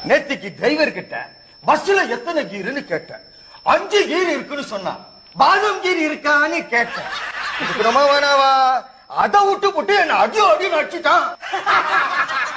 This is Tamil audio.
நேத்திக்கு டிரைவர் கிட்ட பஸ்ல எத்தனை கீருன்னு கேட்டேன். 5 கீர் இருக்குன்னு சொன்னா. பாதம் கீர் இருக்கான்னு கேட்டேன். இதுக்கு ரொம்ப வேணாவா? அதை விட்டு போட்டு என்ன அடி அடின்னு அடிச்சுட்டான்.